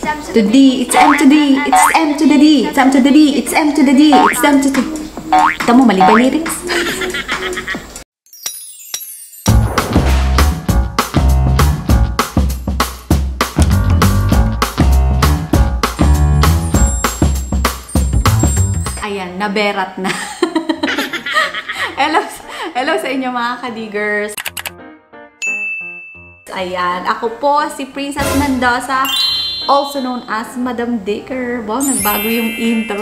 to D, it's M to D, it's M to the D, it's M to the D, it's M to the D, it's M to the D. Kita mo, mali pa lyrics. Ayan, naberat na. Hello sa inyo mga kadigers. Ayan, ako po si Princess Mendoza, also known as Madam Dicker. Wow, nagbago yung intro.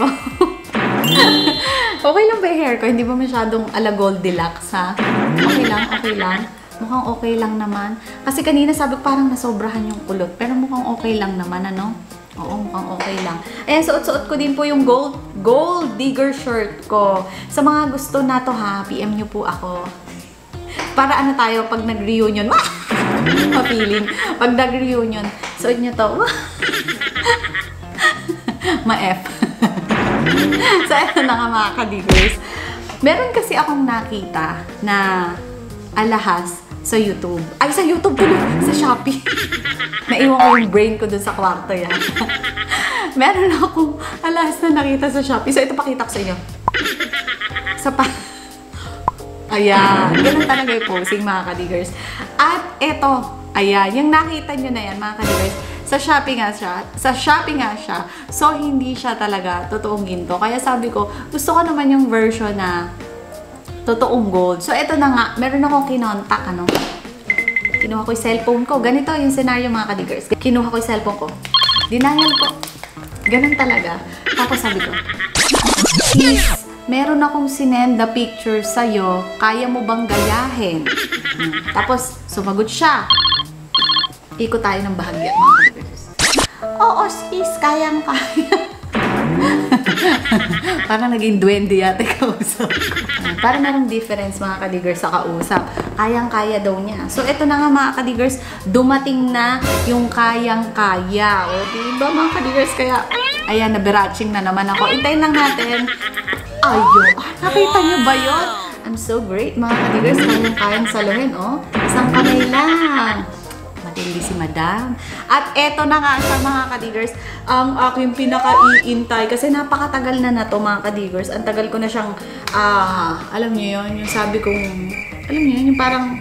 Okay lang ba yung hair ko? Hindi ba masyadong ala Goldilocks, ha? Okay lang, okay lang. Mukhang okay lang naman. Kasi kanina sabi ko parang nasobrahan yung kulot. Pero mukhang okay lang naman, ano? Oo, mukhang okay lang. Eh, suot-suot ko din po yung gold digger shirt ko. Sa mga gusto na to, ha, PM nyo po ako. Para ano tayo, pag nag-reunion, ma-feeling. Pag nag-reunion, suot nyo to. Ma-F. So, ito na nga mga kadigers. Meron kasi akong nakita na alahas sa YouTube. Ay, sa YouTube tuloy! Sa Shopee. Naiwan ko yung brain ko dun sa kwarto yan. Meron akong alahas na nakita sa Shopee. So, ito pakita ko sa inyo. Ayan. Ganun talaga yung posing, mga kadigers. At ito, ayan. Yung nakita nyo na yan, mga kadigers. Sa Shopee nga siya. Sa Shopee nga siya. So, hindi siya talaga totoong ginto. Kaya sabi ko, gusto ko naman yung version na totoong gold. So, ito na nga. Meron akong kinontak, ano. Kinuha ko yung cellphone ko. Ganito yung scenario, mga kadigers. Kinuha ko yung cellphone ko. Denial ko. Ganun talaga. Tapos sabi ko, please, meron akong sinend na picture sa'yo. Kaya mo bang gayahin? Tapos, sumagot siya. Ikot tayo ng bahagya, mga kadigers. Oo, sis, kayang-kaya. Parang naging duwende yata kausap ko. Parang merong difference, mga kadigers, sa kausap. Kayang-kaya daw niya. So, ito na nga, mga kadigers, dumating na yung kayang-kaya. O, diba, mga kadigers? Kaya, ayan, nabiratching na naman ako. Intayin lang natin. Ayun. Nakita niyo ba yun? I'm so great, mga kadigers. Kayang-kayang saluhin, oh. Isang kamay lang. Matindi si Madam. At eto na nga siya, mga kadigers, ang aking pinaka-iintay. Kasi napakatagal na to, mga kadigers. Ang tagal ko na siyang, alam niyo yun, yung sabi kong, alam niyo yun, yung parang,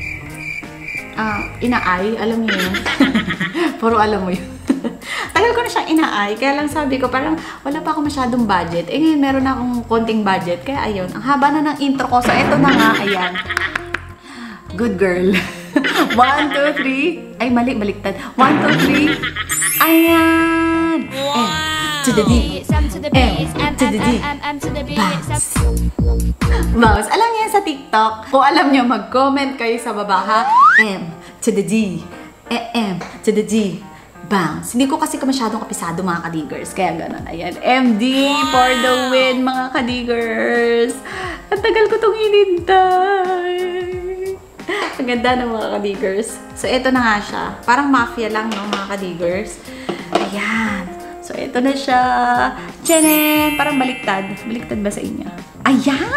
inaay, alam niyo yun. Puro alam mo yun. Tagal ko na siyang inaay, kaya lang sabi ko, parang wala pa ako masyadong budget. Eh ngayon, meron na akong konting budget, kaya ayun, ang haba na ng intro ko. So, eto na nga, ayan. Good girl. 1, 2, 3. Ay, mali, baliktad. 1, 2, 3. Ayan. M to the D. M to the D. Bounce. Bounce. Alam niyo yan sa TikTok. Kung alam niyo, mag-comment kayo sa baba, ha? M to the D. M to the D. Bounce. Hindi ko kasi masyadong kapisado, mga kadigers. Kaya ganun. Ayan. MD for the win, mga kadigers. Ang tagal ko itong hinintay. Ang ganda ng mga kadigers. So, ito na nga siya. Parang mafia lang, no, mga kadigers. Ayan. So, ito na siya. Tchanen! Parang baliktad. Baliktad ba sa inyo? Ayan!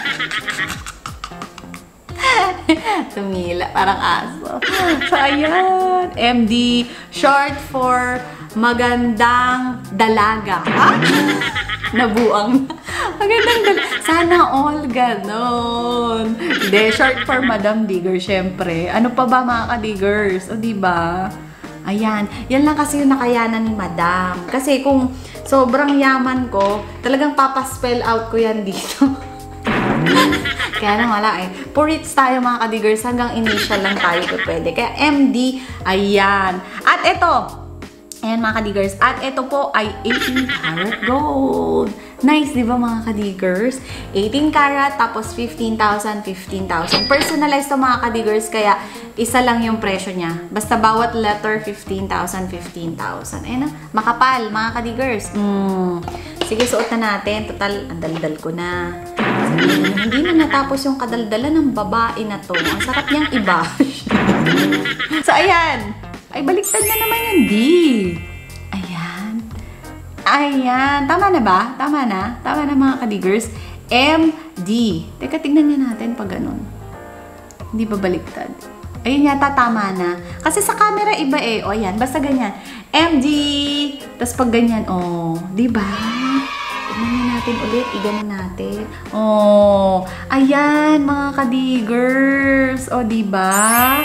Tumila. Parang aso. So, ayan. MD. Short for magandang dalaga. Ha? Nabuang. Magandang dalaga. Sana all ganon. Hindi, short for Madam Digger, syempre. Ano pa ba, mga kadigers? O, diba? Ayan. Yan lang kasi yung nakayanan ni Madam. Kasi kung sobrang yaman ko, talagang papaspell out ko yan dito. Kaya lang wala eh. Purits tayo, mga kadigers. Hanggang initial lang tayo pwede. Kaya MD, ayan. At ito, ayan, mga kadigers. At ito po ay 18 karat gold. Nice, di ba, mga kadigers? 18 karat, tapos 15,000, 15,000. Personalized to, mga kadigers, kaya isa lang yung presyo niya. Basta bawat letter, 15,000, 15,000. Ayan na, makapal, mga kadigers. Sige, suot na natin. Total, ang daldal ko na. Hindi na natapos yung kadaldala ng babae na to. Ang sarap niyang i-bash. So, ayan. Ay, baliktad na naman yung D. Ayan. Ayan. Tama na ba? Tama na? Tama na, mga kadigers. MD. Teka, tignan niya natin pag ganun. Hindi ba baliktad? Ayun yata, tama na. Kasi sa camera iba eh. O, ayan. Basta ganyan. MD. Tapos pag ganyan, oh, di ba? Tignan natin ulit, iganon natin. Oh, ayan mga kadigers. Oh, di ba?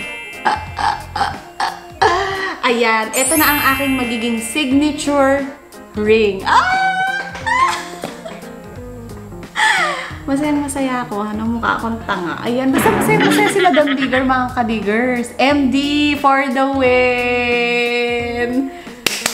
Ayan, ito na ang aking magiging signature ring. Masaya ako. Ano, mukha akong tanga. Ayan, basta masaya sila Damdiger, mga kadigers. MD for the win!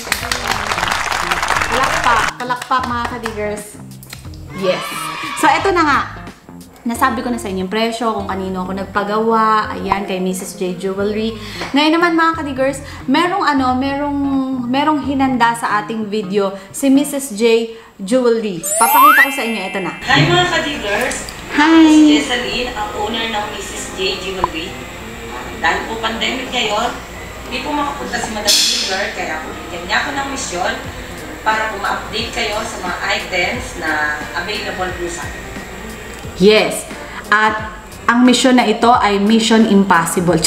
Palakpak mga kadigers. Yes. So, eto na nga. Nasabi ko na sa inyo yung presyo, kung kanino ako nagpagawa. Ayan, kay Mrs. J Jewelry. Ngayon naman mga kadigers, merong hinanda sa ating video si Mrs. J Jewelry. Papakita ko sa inyo, ito na. Hi mga kadigers! Hi! Si Jesseline, ang owner ng Mrs. J Jewelry. Dahil po pandemic ngayon, hindi po makapunta si Madam Dealer, kaya po bigyan niya ako ng misyon para po ma-update kayo sa mga items na available po sa akin. Yes. At ang mission na ito ay Mission Impossible.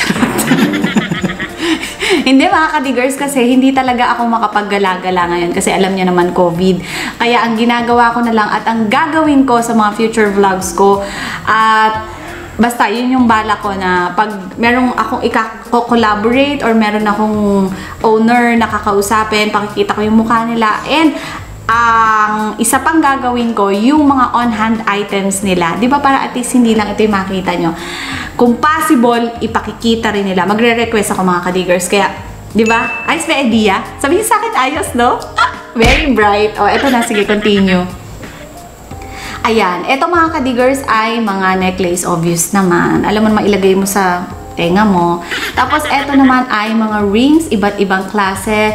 Hindi mga kadigers, kasi hindi talaga ako makapag-gala-gala ngayon kasi alam niyo naman COVID. Kaya ang ginagawa ko na lang at ang gagawin ko sa mga future vlogs ko at basta yun yung bala ko na pag merong akong i-collaborate or meron akong owner na kakausapin, pakikita ko yung mukha nila, and ang isa pang gagawin ko, yung mga on-hand items nila. Di ba, para at least hindi lang ito yung makita nyo. Kung possible, ipakikita rin nila. Magre-request ako mga kadigers. Kaya, di ba? Ayos ba idea? Sabihin sa akin, ayos, no? Very bright. O, eto na. Sige, continue. Ayan. Eto mga kadigers ay mga necklace. Obvious naman. Alam mo, mailagay mo sa tenga mo. Tapos, eto naman ay mga rings. Iba't ibang klase.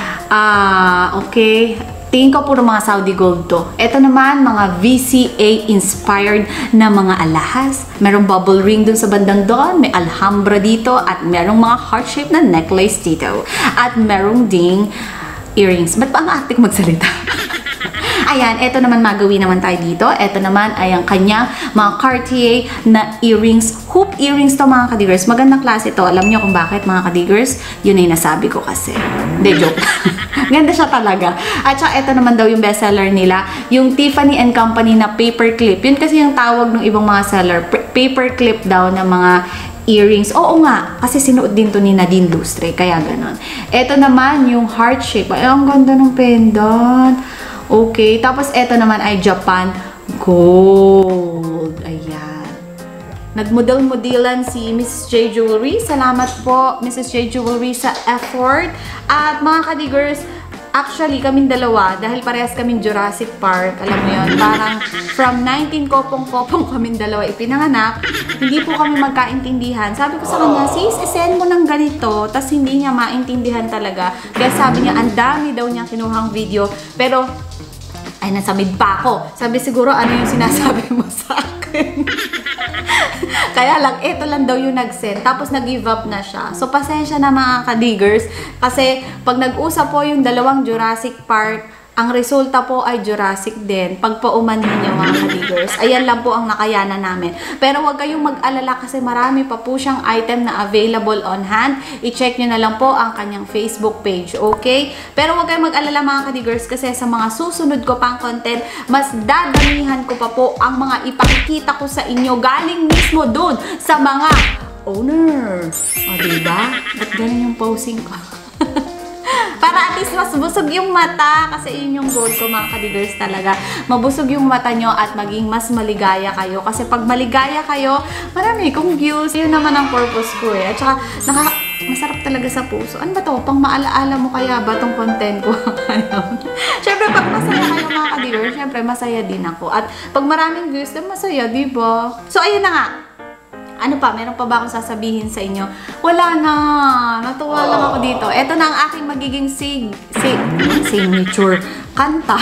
Okay. Tingin ko puro mga Saudi gold to. Ito naman, mga VCA inspired na mga alahas. Merong bubble ring dun sa bandang doon. May Alhambra dito. At merong mga heart-shaped na necklace dito. At merong ding earrings. Ba't pa ang atik magsalita? Ayan, ito naman magawin naman tayo dito. Ito naman ay ang kanyang mga Cartier na earrings. Hoop earrings to mga kadigers. Magandang klase to. Alam nyo kung bakit mga kadigers? Yun ay nasabi ko kasi. Hindi, joke. Ganda siya talaga. At saka ito naman daw yung bestseller nila. Yung Tiffany & Company na paperclip. Yun kasi yung tawag ng ibang mga seller. Paperclip daw na mga earrings. Oo nga, kasi sinuot din to ni Nadine Lustre. Kaya ganon. Ito naman yung heart shape. Ay, ang ganda ng pendant. Okay, tapos ito naman ay Japan Gold. Ayan. Nagmodel-modelan si Mrs. J Jewelry. Salamat po, Mrs. J Jewelry, sa effort. At mga kadigers, actually, kaming dalawa, dahil parehas kaming Jurassic Park, alam mo yun, parang from 19 kopong-kopong kaming dalawa ipinanganak, hindi po kami magkaintindihan. Sabi ko sa kanya, sis, isend mo ng ganito, tas hindi niya maintindihan talaga. Kaya sabi niya, ang dami daw niya kinuhang video, pero ay, nasamid pa ako. Sabi siguro, ano yung sinasabi mo sa akin? Kaya lang, ito lang daw yung nag-send. Tapos nag-give up na siya. So, pasensya na mga kadigers. Kasi, pag nag-usap po yung dalawang Jurassic Park, ang resulta po ay Jurassic din. Pag paumanhin niya mga kadigers. Ayan lang po ang nakayanan namin. Pero huwag kayong mag-alala kasi marami pa po siyang item na available on hand. I-check nyo na lang po ang kanyang Facebook page. Okay? Pero huwag kayong mag-alala mga kadigers kasi sa mga susunod ko pang content, mas dadamihan ko pa po ang mga ipakikita ko sa inyo galing mismo dun sa mga owner. O, diba? Ba't ganun yung posing ko? Para at least mas busog yung mata. Kasi yun yung goal ko mga kadigers talaga. Mabusog yung mata nyo at maging mas maligaya kayo. Kasi pag maligaya kayo, marami kong views. Yun naman ang purpose ko eh. At saka, masarap talaga sa puso. Ano ba to? Pang maalaala mo kaya ba tong content ko? Siyempre, pag masaya kayo mga kadigers, siyempre masaya din ako. At pag maraming views, then masaya, diba? So, ayun na nga. Ano pa? Meron pa ba akong sasabihin sa inyo? Wala na. Natuwa lang ako dito. Ito na ang aking magiging signature kanta.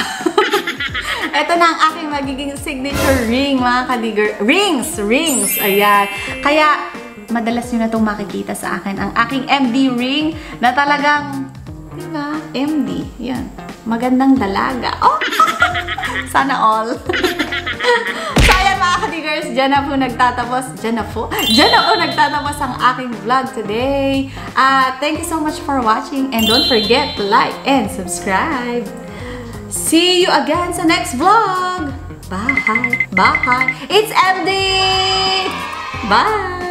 Ito na ang aking magiging signature ring, mga kadiger. Rings! Ayan. Kaya, madalas nyo na itong makikita sa akin. Ang aking MD ring na talagang, diba? MD. Yan. Magandang dalaga. Oh! Sana all. So, ayan mga kadigers, dyan na po nagtatapos ang aking vlog today. Thank you so much for watching and don't forget to like and subscribe. See you again sa next vlog. Bye! Bye! It's MD! Bye!